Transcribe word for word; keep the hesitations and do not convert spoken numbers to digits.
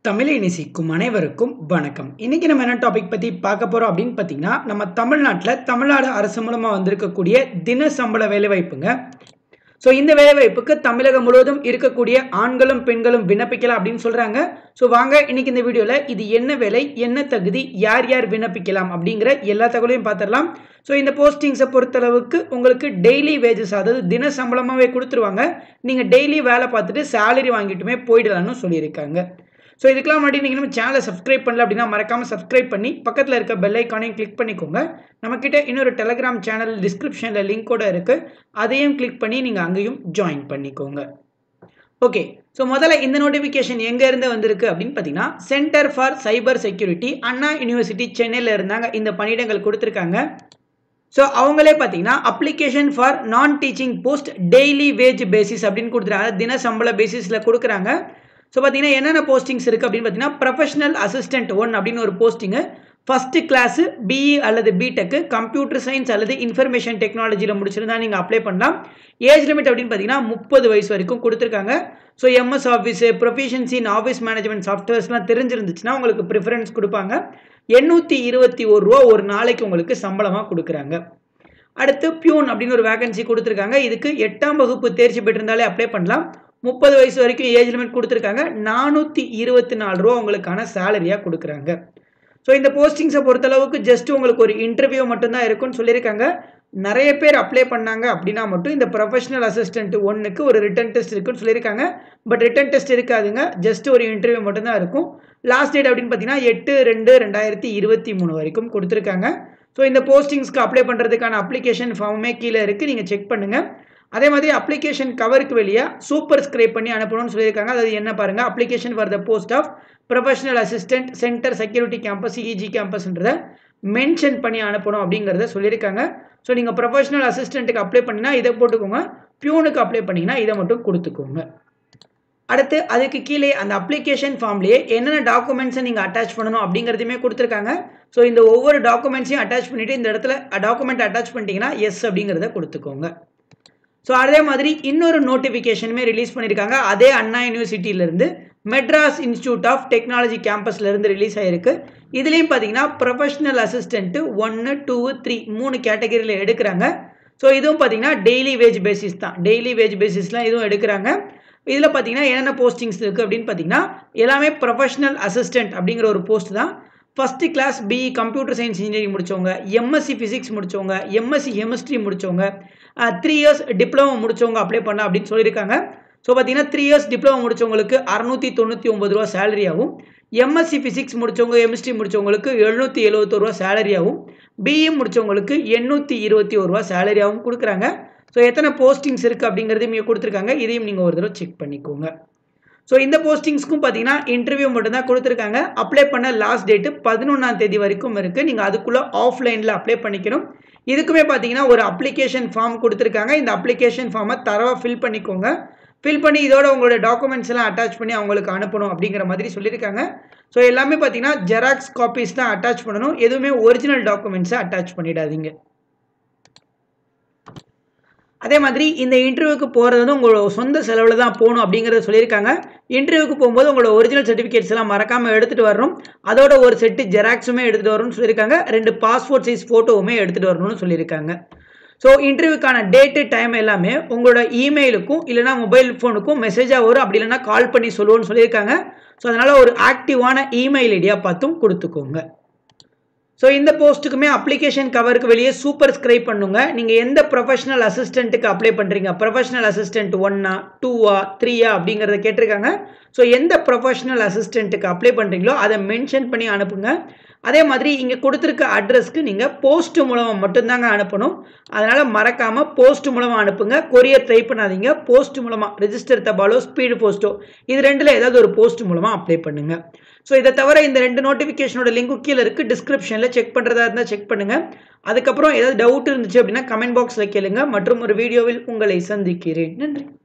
தமிழை நேசிக்கும் அனைவருக்கும் வணக்கம். இன்னைக்கு நம்ம என்ன டாபிக் பத்தி பார்க்க போறோம் அப்படின்னு பார்த்தீங்கன்னா, நம்ம தமிழ்நாட்டில் தமிழ்நாடு அரசு மூலமா வந்திருக்கக்கூடிய தின சம்பள வேலைவாய்ப்புங்க. ஸோ இந்த வேலைவாய்ப்புக்கு தமிழகம் முழுவதும் இருக்கக்கூடிய ஆண்களும் பெண்களும் விண்ணப்பிக்கலாம் அப்படின்னு சொல்றாங்க. ஸோ வாங்க இன்னைக்கு இந்த வீடியோவில் இது என்ன வேலை, என்ன தகுதி, யார் யார் விண்ணப்பிக்கலாம் அப்படிங்கிற எல்லா தகவலையும் பார்த்துடலாம். ஸோ இந்த போஸ்டிங்ஸை பொறுத்தளவுக்கு உங்களுக்கு டெய்லி வேஜஸ், அதாவது தின சம்பளமாகவே கொடுத்துருவாங்க. நீங்கள் டெய்லி வேலை பார்த்துட்டு சேலரி வாங்கிட்டுமே போயிடலாம்னு சொல்லியிருக்காங்க. ஸோ இதுக்கெல்லாம் முன்னாடி நீங்கள் நம்ம சேனலை சப்ஸ்கிரைப் பண்ணல அப்படின்னா மறக்காமல் சப்ஸ்கிரைப் பண்ணி பக்கத்தில் இருக்க பெல் ஐக்கானையும் கிளிக் பண்ணிக்கோங்க. நம்மக்கிட்ட இன்னொரு டெலகிராம் சேனல் டிஸ்கிரிப்ஷனில் லிங்கோட இருக்குது, அதையும் கிளிக் பண்ணி நீங்கள் அங்கேயும் ஜாயின் பண்ணிக்கோங்க. ஓகே, ஸோ முதல்ல இந்த நோட்டிஃபிகேஷன் எங்கேருந்து வந்திருக்கு அப்படின்னு பார்த்தீங்கன்னா, center for cyber security, Anna university சென்னையில் இருந்தாங்க இந்த பணியிடங்கள் கொடுத்துருக்காங்க. ஸோ அவங்களே பார்த்தீங்கன்னா application for non teaching post daily wage basis அப்படின்னு கொடுத்துருக்காங்க, தின சம்பள பேசிஸில் கொடுக்குறாங்க. ஸோ பார்த்தீங்கன்னா என்னென்ன போஸ்டிங்ஸ் இருக்குது அப்படின்னு பார்த்தீங்கன்னா, ப்ரொஃபஷனல் அசிஸ்டன்ட் ஒன் அப்படின்னு ஒரு போஸ்டிங்கு, ஃபஸ்ட்டு கிளாஸு பிஇ அல்லது பிடெக்கு, கம்ப்யூட்டர் சயின்ஸ் அல்லது இன்ஃபர்மேஷன் டெக்னாலஜியில் முடிச்சிருந்தா நீங்கள் அப்ளை பண்ணலாம். ஏஜ் லிமிட் அப்படின்னு பார்த்தீங்கன்னா முப்பது வயசு வரைக்கும் கொடுத்துருக்காங்க. So MS office, proficiency in office management சாஃப்ட்வேர்ஸ்லாம் தெரிஞ்சிருந்துச்சுன்னா உங்களுக்கு ப்ரிஃபரன்ஸ் கொடுப்பாங்க. எண்ணூற்றி இருபத்தி ஒரு ரூபா ஒரு நாளைக்கு உங்களுக்கு சம்பளமாக கொடுக்குறாங்க. அடுத்து பியூன் அப்படின்னு ஒரு வேகன்சி கொடுத்துருக்காங்க. இதுக்கு எட்டாம் வகுப்பு தேர்ச்சி பெற்றிருந்தாலே அப்ளை பண்ணலாம். முப்பது வயசு வரைக்கும் ஏஜ் லிமிட் கொடுத்துருக்காங்க. நானூற்றி இருபத்தி நாலு ரூபா உங்களுக்கான சேலரியாக கொடுக்குறாங்க. ஸோ இந்த போஸ்டிங்ஸை பொறுத்தளவுக்கு ஜஸ்ட் உங்களுக்கு ஒரு இன்டர்வியூ மட்டும்தான் இருக்குன்னு சொல்லியிருக்காங்க. நிறைய பேர் அப்ளை பண்ணாங்க அப்படின்னா மட்டும் இந்த ப்ரொஃபஷனல் அசிஸ்டன்ட் ஒன்றுக்கு ஒரு ரிட்டன் டெஸ்ட் இருக்குன்னு சொல்லியிருக்காங்க. பட் ரிட்டன் டெஸ்ட் இருக்காதுங்க, ஜஸ்ட் ஒரு இன்டர்வியூ மட்டும்தான் இருக்கும். லாஸ்ட் டேட் அப்படின்னு பார்த்தீங்கன்னா எட்டு ரெண்டு ரெண்டாயிரத்தி இருபத்தி மூணு வரைக்கும் கொடுத்துருக்காங்க. ஸோ இந்த போஸ்டிங்ஸ்க்கு அப்ளை பண்ணுறதுக்கான அப்ளிகேஷன் ஃபார்மே கீழே இருக்குது, நீங்கள் செக் பண்ணுங்கள். அதே மாதிரி அப்ளிகேஷன் கவருக்கு வெளியே சூப்பர் ஸ்கிரைப் பண்ணி அனுப்பணும்னு சொல்லியிருக்காங்க. அதாவது என்ன பாருங்கள், application for the post of professional assistant center security campus EG கேம்பஸ்ன்றதை மென்ஷன் பண்ணி அனுப்பணும் அப்படிங்கிறத சொல்லியிருக்காங்க. ஸோ நீங்கள் ப்ரொஃபஷனல் அசிஸ்டண்ட்டுக்கு அப்ளை பண்ணினா இதை போட்டுக்கோங்க, பியூனுக்கு அப்ளை பண்ணிங்கன்னா இதை மட்டும் கொடுத்துக்கோங்க. அடுத்து அதுக்கு கீழே அந்த அப்ளிகேஷன் ஃபார்ம்லேயே என்னென்ன டாக்குமெண்ட்ஸை நீங்கள் அட்டாச் பண்ணணும் அப்படிங்கிறதுமே கொடுத்துருக்காங்க. ஸோ இந்த ஒவ்வொரு டாக்குமெண்ட்ஸையும் அட்டாச் பண்ணிவிட்டு இந்த இடத்துல டாக்குமெண்ட் அட்டாச் பண்ணிட்டீங்கன்னா எஸ் அப்படிங்கிறத கொடுத்துக்கோங்க. ஸோ அதே மாதிரி இன்னொரு நோட்டிஃபிகேஷனுமே ரிலீஸ் பண்ணியிருக்காங்க. அதே அண்ணா யூனிவர்சிட்டியிலேருந்து மெட்ராஸ் இன்ஸ்டியூட் ஆஃப் டெக்னாலஜி கேம்பஸ்லேருந்து ரிலீஸ் ஆகிருக்கு. இதுலேயும் பார்த்தீங்கன்னா ப்ரொஃபஷனல் அசிஸ்டன்ட்டு ஒன்று டூ த்ரீ மூணு கேட்டகரியில் எடுக்கிறாங்க. ஸோ இதுவும் பார்த்தீங்கன்னா டெய்லி வேஜ் பேசிஸ் தான், டெய்லி வேஜ் பேசிஸ்லாம் இதுவும் எடுக்கிறாங்க. இதில் பார்த்தீங்கன்னா என்னென்ன போஸ்டிங்ஸ் இருக்குது அப்படின்னு பார்த்தீங்கன்னா, எல்லாமே ப்ரொஃபஷனல் அசிஸ்டன்ட் அப்படிங்கிற ஒரு போஸ்ட் தான். First class BE computer science engineering முடித்தவங்க, எம்எஸ்சி ஃபிசிக்ஸ் முடித்தவங்க, எம்எஸ்சி கெமிஸ்ட்ரி முடித்தவங்க, த்ரீ இயர்ஸ் டிப்ளமோ முடித்தவங்க அப்ளை பண்ணலாம் அப்படின்னு சொல்லியிருக்காங்க. ஸோ பார்த்தீங்கன்னா த்ரீ இயர்ஸ் டிப்ளமோ முடித்தவங்களுக்கு அறுநூற்றி தொண்ணூற்றி ஒம்பது ரூபா சேலரியாகவும், எம்எஸ்சி ஃபிசிக்ஸ் முடித்தவங்க கெமிஸ்ட்ரி முடித்தவங்களுக்கு எழுநூற்றி எழுபத்தொரு ரூபா சேலரியாகவும், பிஇ முடித்தவங்களுக்கு எண்ணூற்றி இருபத்தி ஒரு ரூபா சேலரியாகவும் கொடுக்குறாங்க. ஸோ எத்தனை போஸ்டிங்ஸ் இருக்குது அப்படிங்கிறதையும் இங்கே கொடுத்துருக்காங்க, இதையும் நீங்கள் ஒரு தடவை செக் பண்ணிக்கோங்க. ஸோ இந்த போஸ்டிங்ஸ்க்கும் பார்த்தீங்கன்னா இன்டர்வியூ மட்டும்தான் கொடுத்துருக்காங்க. அப்ளை பண்ண லாஸ்ட் டேட்டு பதினொன்றாம் தேதி வரைக்கும் இருக்குது. நீங்கள் அதுக்குள்ளே ஆஃப்லைனில் அப்ளை பண்ணிக்கணும். இதுக்குமே பார்த்தீங்கன்னா ஒரு அப்ளிகேஷன் ஃபார்ம் கொடுத்துருக்காங்க. இந்த அப்ளிகேஷன் ஃபார்மை தரவாக ஃபில் பண்ணிக்கோங்க. ஃபில் பண்ணி இதோட உங்களோட டாக்குமெண்ட்ஸ் எல்லாம் அட்டாச் பண்ணி அவங்களுக்கு அனுப்பணும் அப்படிங்கிற மாதிரி சொல்லியிருக்காங்க. ஸோ எல்லாமே பார்த்தீங்கன்னா ஜெராக்ஸ் காப்பீஸ் தான் அட்டாச் பண்ணணும், எதுவுமே ஒரிஜினல் டாக்குமெண்ட்ஸை அட்டாச் பண்ணிடாதீங்க. அதே மாதிரி இந்த இன்டர்வியூக்கு போகிறது வந்து உங்களோட சொந்த செலவில் தான் போகணும் அப்படிங்கிறத சொல்லியிருக்காங்க. இன்டர்வியூக்கு போகும்போது உங்களோட ஒரிஜினல் சர்டிஃபிகேட்ஸ் எல்லாம் மறக்காமல் எடுத்துகிட்டு வரணும். அதோட ஒரு செட்டு ஜெராக்ஸுமே எடுத்துகிட்டு வரணும்னு சொல்லியிருக்காங்க. ரெண்டு பாஸ்போர்ட் சைஸ் ஃபோட்டோவுமே எடுத்துகிட்டு வரணும்னு சொல்லியிருக்காங்க. ஸோ இன்டர்வியூக்கான டேட்டு டைம் எல்லாமே உங்களோட இமெயிலுக்கும் இல்லைனா மொபைல் ஃபோனுக்கும் மெசேஜாக வரும், அப்படி இல்லைனா கால் பண்ணி சொல்லுவோன்னு சொல்லியிருக்காங்க. ஸோ அதனால் ஒரு ஆக்டிவான இமெயில் ஐடியா பார்த்தும் கொடுத்துக்கோங்க. ஸோ இந்த போஸ்ட்டுக்குமே அப்ளிகேஷன் கவருக்கு வெளியே சூப்பர் ஸ்கிரைப் பண்ணுங்க. நீங்கள் எந்த ப்ரொஃபஷனல் அசிஸ்டண்ட்டுக்கு அப்ளை பண்ணுறீங்க, ப்ரொஃபஷனல் அசிஸ்டன்ட் ஒன்னா டூவா த்ரீயா அப்படிங்கிறத கேட்டிருக்காங்க. ஸோ எந்த ப்ரொஃபஷனல் அசிஸ்டண்ட்டுக்கு அப்ளை பண்ணுறீங்களோ அதை மென்ஷன் பண்ணி அனுப்புங்க. அதே மாதிரி இங்கே கொடுத்துருக்க அட்ரஸ்க்கு நீங்கள் போஸ்ட் மூலமாக மட்டும்தாங்க அனுப்பணும். அதனால் மறக்காமல் போஸ்ட் மூலமாக அனுப்புங்க, கொரியர் ட்ரை பண்ணாதீங்க. போஸ்ட் மூலமாக ரெஜிஸ்டர் தபாலோ ஸ்பீடு போஸ்ட்டோ இது ரெண்டில் ஏதாவது ஒரு போஸ்ட் மூலமாக அப்ளை பண்ணுங்கள். ஸோ இதை தவிர இந்த ரெண்டு நோட்டிஃபிகேஷனோட லிங்க் கீழே இருக்குது, டிஸ்கிரிப்ஷனில் செக் பண்ணுறதா இருந்தால் செக் பண்ணுங்கள். அதுக்கப்புறம் ஏதாவது டவுட் இருந்துச்சு அப்படின்னா கமெண்ட் பாக்ஸில் கேளுங்க. மற்றும் ஒரு வீடியோவில் உங்களை சந்திக்கிறேன். நன்றி.